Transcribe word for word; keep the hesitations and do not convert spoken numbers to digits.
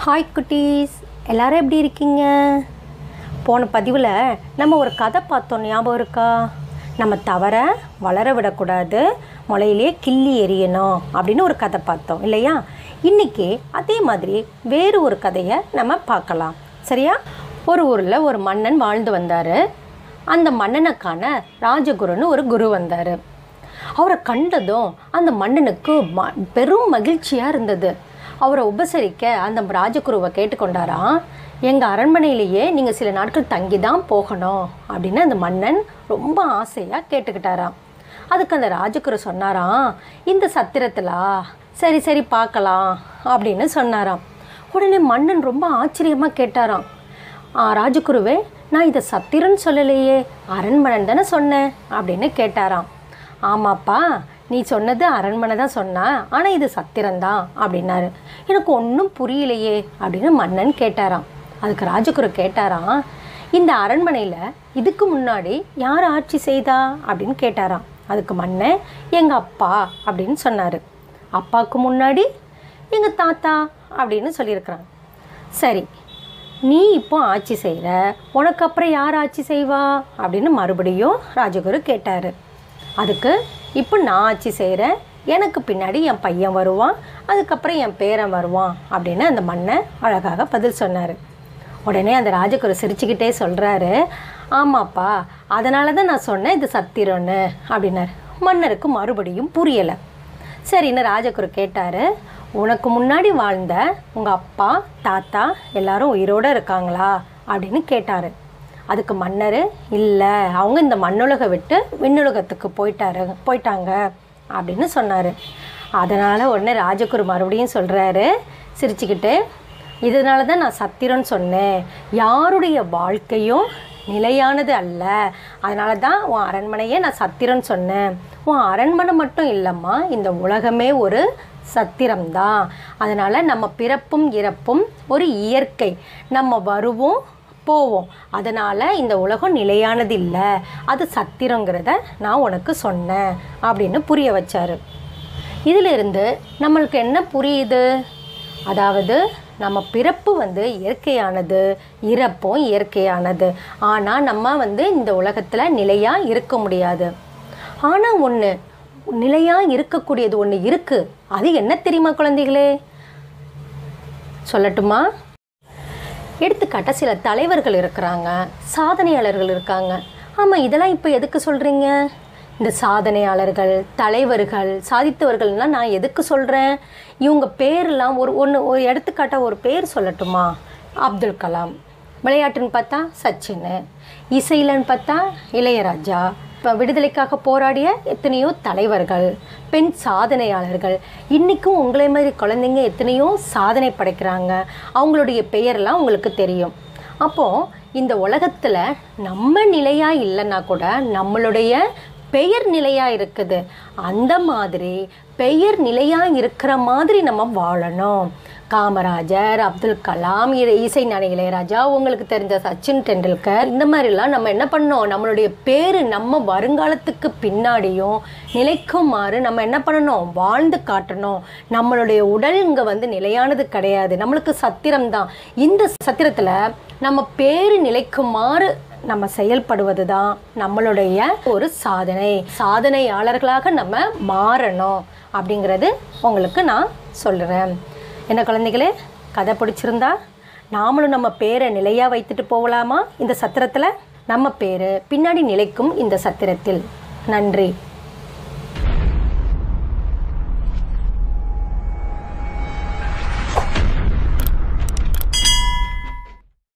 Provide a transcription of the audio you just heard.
Hi குட்டீஸ், எல்லோரும் எப்படி இருக்கீங்க? போன பதிவில் நம்ம ஒரு கதை பார்த்தோம், ஞாபகம் இருக்கா? நம்ம தவற வளர விடக்கூடாது, முளையிலே கிள்ளி எறியணும் அப்படின்னு ஒரு கதை பார்த்தோம் இல்லையா? இன்றைக்கி அதே மாதிரி வேறு ஒரு கதையை நம்ம பார்க்கலாம், சரியா? ஒரு ஊரில் ஒரு மன்னன் வாழ்ந்து வந்தார். அந்த மன்னனுக்கான ராஜகுருன்னு ஒரு குரு வந்தார். அவரை கண்டதும் அந்த மன்னனுக்கு ம பெரும் மகிழ்ச்சியாக இருந்தது. அவரை உபசரிக்க அந்த ராஜகுருவை கேட்டுக்கொண்டாராம், எங்கள் அரண்மனையிலேயே நீங்கள் சில நாட்கள் தங்கி தான் போகணும் அப்படின்னு அந்த மன்னன் ரொம்ப ஆசையாக கேட்டுக்கிட்டாராம். அதுக்கு அந்த ராஜகுரு சொன்னாராம், இந்த சத்திரத்திலா? சரி சரி பார்க்கலாம் அப்படின்னு சொன்னாராம். உடனே மன்னன் ரொம்ப ஆச்சரியமாக கேட்டாராம், ராஜகுருவே, நான் இதை சத்திரன்னு சொல்லலையே, அரண்மனை தானே சொன்னேன் அப்படின்னு கேட்டாராம். ஆமாப்பா, நீ சொன்னது அரண்மனை தான் சொன்னா, ஆனால் இது சத்திரம்தான் அப்படின்னாரு. எனக்கு ஒன்றும் புரியலையே அப்படின்னு மன்னன் கேட்டாராம். அதுக்கு ராஜகுரு கேட்டாராம், இந்த அரண்மனையில் இதுக்கு முன்னாடி யார் ஆட்சி செய்தா அப்படின்னு கேட்டாராம். அதுக்கு மன்னன், எங்கள் அப்பா அப்படின்னு சொன்னார். அப்பாவுக்கு முன்னாடி எங்கள் தாத்தா அப்படின்னு சொல்லியிருக்கிறான். சரி, நீ இப்போ ஆட்சி செய்கிற, உனக்கு அப்புறம் யார் ஆட்சி செய்வா அப்படின்னு மறுபடியும் ராஜகுரு கேட்டார். அதுக்கு, இப்போ நான் ஆட்சி செய்கிறேன், எனக்கு பின்னாடி என் பையன் வருவான், அதுக்கப்புறம் என் பேரன் வருவான் அப்படின்னு அந்த மன்னன் அழகாக பதில் சொன்னார். உடனே அந்த ராஜகுரு சிரிச்சுக்கிட்டே சொல்கிறாரு, ஆமாப்பா, அதனால தான் நான் சொன்னேன் இது சத்திரம்னு அப்படின்னாரு. மன்னருக்கு மறுபடியும் புரியலை. சரின்னு ராஜகுரு கேட்டார், உனக்கு முன்னாடி வாழ்ந்த உங்கள் அப்பா தாத்தா எல்லாரும் உயிரோடு இருக்காங்களா அப்படின்னு கேட்டார். அதுக்கு மன்னர், இல்லை, அவங்க இந்த மண்ணுலகை விட்டு விண்ணுலகத்துக்கு போயிட்டாரு போயிட்டாங்க அப்படின்னு சொன்னார். அதனால் உடனே ராஜகுரு மறுபடியும் சொல்கிறாரு சிரிச்சுக்கிட்டு, இதனால தான் நான் சத்திரம்னு சொன்னேன், யாருடைய வாழ்க்கையும் நிலையானது அல்ல, அதனால தான் உன் அரண்மனையே நான் சத்திரம்னு சொன்னேன். உன் அரண்மனை மட்டும் இல்லைம்மா, இந்த உலகமே ஒரு சத்திரம்தான். அதனால் நம்ம பிறப்பும் இறப்பும் ஒரு இயற்கை, நம்ம வருவோம் போவோம், அதனால் இந்த உலகம் நிலையானது இல்லை, அது சத்திரங்கிறத நான் உனக்கு சொன்னேன் அப்படின்னு புரிய வச்சார். இதிலிருந்து நம்மளுக்கு என்ன புரியுது? அதாவது நம்ம பிறப்பு வந்து இயற்கையானது, இறப்பும் இயற்கையானது. ஆனால் நம்ம வந்து இந்த உலகத்தில் நிலையாக இருக்க முடியாது. ஆனால் ஒன்று நிலையாக இருக்கக்கூடியது ஒன்று இருக்குது. அது என்ன தெரியுமா குழந்தைகளே? சொல்லட்டுமா? எடுத்துக்காட்ட சில தலைவர்கள் இருக்கிறாங்க, சாதனையாளர்கள் இருக்காங்க. ஆமாம், இதெல்லாம் இப்போ எதுக்கு சொல்கிறீங்க? இந்த சாதனையாளர்கள், தலைவர்கள், சாதித்தவர்கள்னால் நான் எதுக்கு சொல்கிறேன்? இவங்க பேரெல்லாம் ஒரு ஒன்று ஒரு எடுத்துக்காட்ட ஒரு பேர் சொல்லட்டுமா? அப்துல் கலாம். விளையாட்டுன்னு பார்த்தா சச்சின். இசையிலன்னு பார்த்தா இளையராஜா. இப்போ விடுதலைக்காக போராடிய எத்தனையோ தலைவர்கள், பெண் சாதனையாளர்கள். இன்றைக்கும் உங்களை மாதிரி குழந்தைங்க எத்தனையோ சாதனை படைக்கிறாங்க. அவங்களுடைய பெயரெல்லாம் உங்களுக்கு தெரியும். அப்போது இந்த உலகத்தில் நம்ம நிலையாக இல்லைன்னா கூட நம்மளுடைய பெயர் நிலையாக இருக்குது. அந்த மாதிரி பெயர் நிலையாக இருக்கிற மாதிரி நம்ம வாழணும். காமராஜர், அப்துல் கலாம், இசை ஞானி இளையராஜா, உங்களுக்கு தெரிஞ்ச சச்சின் டெண்டுல்கர், இந்த மாதிரிலாம் நம்ம என்ன பண்ணோம்? நம்மளுடைய பேர் நம்ம வருங்காலத்துக்கு பின்னாடியும் நிலைக்குமாறு நம்ம என்ன பண்ணணும்? வாழ்ந்து காட்டணும். நம்மளுடைய உடல் இங்கே வந்து நிலையானது கிடையாது, நம்மளுக்கு சத்திரம்தான். இந்த சத்திரத்தில் நம்ம பேர் நிலைக்குமாறு நம்ம செயல்படுவது தான் நம்மளுடைய ஒரு சாதனை. சாதனையாளர்களாக நம்ம மாறணும் அப்படிங்கிறது உங்களுக்கு நான் சொல்கிறேன். என்ன குழந்தைகளே, கதை பிடிச்சிருந்தா நாமளும் நம்ம பேரை நிலையாக வைத்துட்டு போகலாமா? இந்த சத்திரத்தில் நம்ம பேர் பின்னாடி நிலைக்கும் இந்த சத்திரத்தில். நன்றி.